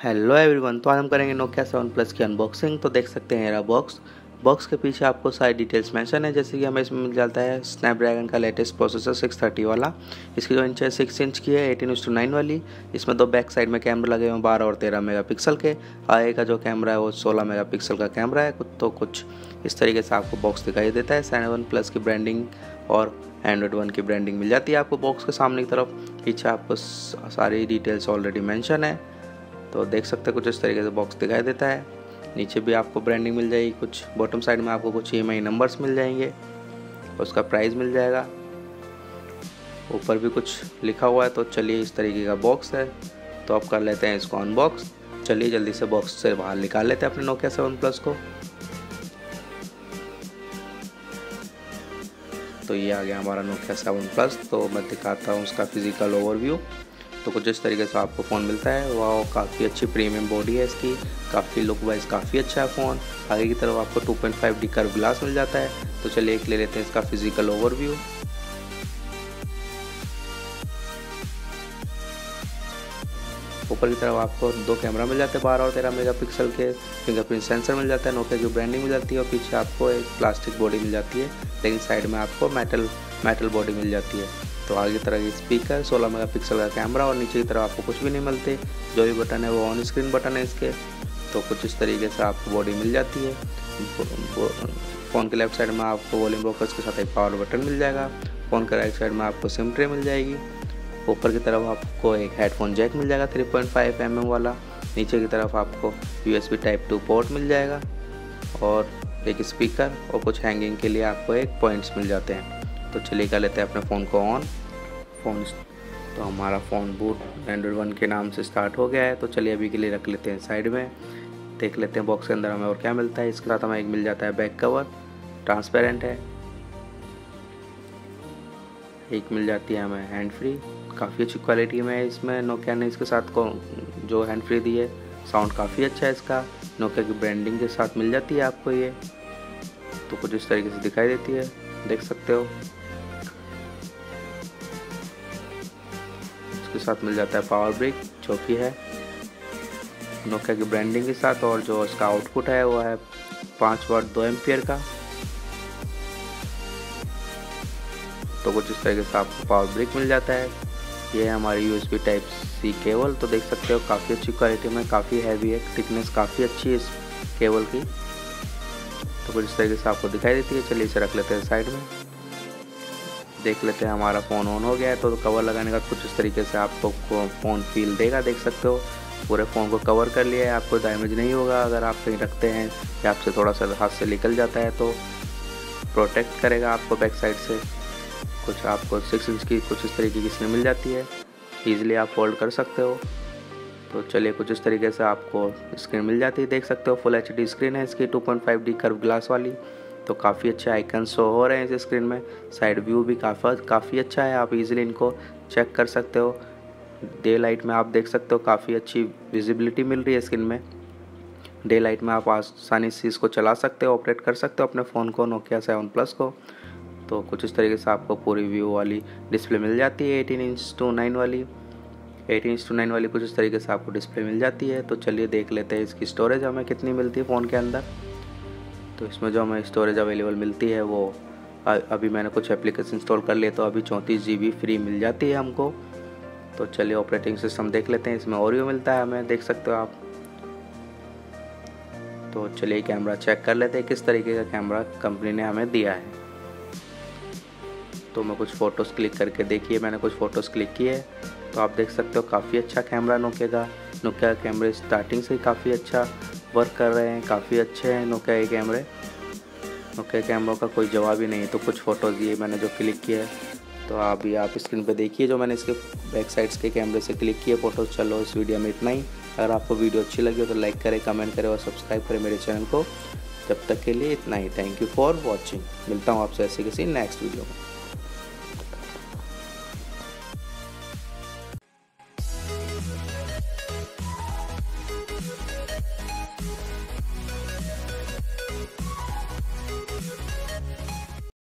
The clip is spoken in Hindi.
हेलो एवरीवन, तो आज हम करेंगे नोकिया 7 प्लस की अनबॉक्सिंग। तो देख सकते हैं मेरा बॉक्स के पीछे आपको सारी डिटेल्स मेंशन है। जैसे कि हमें इसमें मिल जाता है स्नैपड्रैगन का लेटेस्ट प्रोसेसर 630 वाला। इसकी जो इंच है 6 इंच की है, 18:9 वाली। इसमें दो बैक साइड में कैमरा लगे हुए हैं 12 और 13 मेगापिक्सल के। आगे का जो कैमरा है वो 16 मेगापिक्सल का कैमरा है। कुछ इस तरीके से आपको बॉक्स दिखाई देता है। 7 प्लस की ब्रांडिंग और एंड्रॉइड 1 की ब्रांडिंग मिल जाती है आपको बॉक्स के सामने की तरफ। पीछे आपको सारी डिटेल्स ऑलरेडी मेंशन है। तो देख सकते हैं कुछ इस तरीके से बॉक्स दिखाई देता है। नीचे भी आपको ब्रांडिंग मिल जाएगी, कुछ बॉटम साइड में आपको कुछ EMI नंबर्स मिल जाएंगे, उसका प्राइस मिल जाएगा। ऊपर भी कुछ लिखा हुआ है। तो चलिए, इस तरीके का बॉक्स है। तो आप कर लेते हैं इसको अनबॉक्स। चलिए जल्दी से बॉक्स से बाहर निकाल लेते हैं अपने नोकिया 7 प्लस को। तो ये आ गया हमारा नोकिया 7 प्लस। तो मैं दिखाता हूँ उसका फिजिकल ओवरव्यू। तो कुछ इस तरीके से आपको फ़ोन मिलता है। वह काफ़ी अच्छी प्रीमियम बॉडी है इसकी, काफ़ी लुक वाइज काफ़ी अच्छा है फ़ोन। आगे की तरफ आपको 2.5D कर्व ग्लास मिल जाता है। तो चलिए एक ले लेते हैं इसका फिजिकल ओवरव्यू। ऊपर की तरफ आपको दो कैमरा मिल जाते हैं 12 और 13 मेगापिक्सल के। फिंगरप्रिंट सेंसर मिल जाता है, नोकिया की ब्रांडिंग मिल जाती है। और पीछे आपको एक प्लास्टिक बॉडी मिल जाती है, लेकिन साइड में आपको मेटल बॉडी मिल जाती है। तो आगे की तरह ये स्पीकर, 16 मेगापिक्सल का कैमरा और नीचे की तरफ आपको कुछ भी नहीं मिलते। जो भी बटन है वो ऑन स्क्रीन बटन है इसके। तो कुछ इस तरीके से आपको बॉडी मिल जाती है। फ़ोन के लेफ्ट साइड में आपको वॉल्यूम रॉकर्स के साथ एक पावर बटन मिल जाएगा। फ़ोन के राइट साइड में आपको सिम ट्रे मिल जाएगी। ऊपर की तरफ आपको एक हेडफोन जैक मिल जाएगा 3.5 mm वाला। नीचे की तरफ आपको USB Type 2 पोर्ट मिल जाएगा और एक स्पीकर और कुछ हैंगिंग के लिए आपको एक पॉइंट्स मिल जाते हैं। तो चलिए कर लेते हैं अपने फ़ोन को ऑन। तो हमारा फ़ोन बूट एंड्रॉइड 1 के नाम से स्टार्ट हो गया है। तो चलिए अभी के लिए रख लेते हैं साइड में। देख लेते हैं बॉक्स के अंदर हमें और क्या मिलता है। इसके साथ हमें एक मिल जाता है बैक कवर, ट्रांसपेरेंट है। एक मिल जाती है हमें हैंड फ्री, काफ़ी अच्छी क्वालिटी में है इसमें। नोकिया ने इसके साथ को जो हैंड फ्री दी है, साउंड काफ़ी अच्छा है इसका। नोकिया की ब्रांडिंग के साथ मिल जाती है आपको ये। तो कुछ इस तरीके से दिखाई देती है, देख सकते हो। इसके साथ मिल जाता है पावर ब्रिक, जो कि है नोकिया की ब्रांडिंग के साथ। और जो इसका आउटपुट है वो है 5 वाट 2 एम्पियर का। तो कुछ इस तरीके से आपको पावर ब्रिक मिल जाता है। ये है हमारी USB Type C केबल। तो देख सकते हो काफ़ी अच्छी क्वालिटी में, काफ़ी हैवी है, थिकनेस काफ़ी अच्छी है इस केबल की। तो कुछ इस तरीके से आपको दिखाई देती है। चलिए इसे रख लेते हैं साइड में। देख लेते हैं हमारा फ़ोन ऑन हो गया है। तो कवर लगाने का कुछ इस तरीके से आपको फ़ोन फील देगा, देख सकते हो। पूरे फ़ोन को कवर कर लिया है, आपको डैमेज नहीं होगा। अगर आप कहीं रखते हैं या आपसे थोड़ा सा हाथ से निकल जाता है तो प्रोटेक्ट करेगा आपको बैक साइड से। कुछ आपको 6 इंच की कुछ इस तरीके की इसमें मिल जाती है, ईजिली आप फोल्ड कर सकते हो। तो चलिए कुछ इस तरीके से आपको स्क्रीन मिल जाती है, देख सकते हो। फुल HD स्क्रीन है इसकी, 2.5D कर्व ग्लास वाली। तो काफ़ी अच्छे आइकन शो हो रहे हैं इस स्क्रीन में। साइड व्यू भी काफ़ी अच्छा है, आप इजीली इनको चेक कर सकते हो। डे लाइट में आप देख सकते हो काफ़ी अच्छी विजिबिलिटी मिल रही है स्क्रीन में। डे लाइट में आप आसानी से इसको चला सकते हो, ऑपरेट कर सकते हो अपने फ़ोन को, नोकिया 7 प्लस को। तो कुछ इस तरीके से आपको पूरी व्यू वाली डिस्प्ले मिल जाती है 18:9 वाली। 18:9 वाली कुछ इस तरीके से आपको डिस्प्ले मिल जाती है। तो चलिए देख लेते हैं इसकी स्टोरेज हमें कितनी मिलती है फ़ोन के अंदर। तो इसमें जो हमें स्टोरेज अवेलेबल मिलती है वो अभी मैंने कुछ एप्लीकेशन इंस्टॉल कर लिए, तो अभी 34 GB फ्री मिल जाती है हमको। तो चलिए ऑपरेटिंग सिस्टम देख लेते हैं। इसमें ओरियो मिलता है हमें, देख सकते हो आप। तो चलिए कैमरा चेक कर लेते हैं किस तरीके का कैमरा कंपनी ने हमें दिया है। तो मैं कुछ फ़ोटोज़ क्लिक करके देखिए, मैंने कुछ फ़ोटोज़ क्लिक किए। तो आप देख सकते हो काफ़ी अच्छा कैमरा नोकिया कैमरे स्टार्टिंग से ही काफ़ी अच्छा वर्क कर रहे हैं, काफ़ी अच्छे हैं नोकिया के कैमरे। नोकिया कैमरों का कोई जवाब ही नहीं है। तो कुछ फ़ोटोज़ ये मैंने जो क्लिक किए, तो अभी आप स्क्रीन पे देखिए जो मैंने इसके बैक साइड्स के कैमरे से क्लिक किए फ़ोटोज़। चलो इस वीडियो में इतना ही। अगर आपको वीडियो अच्छी लगी हो तो लाइक करें, कमेंट करें और सब्सक्राइब करें मेरे चैनल को। जब तक के लिए इतना ही। Thank you for watching. मिलता हूँ आपसे ऐसे किसी नेक्स्ट वीडियो में।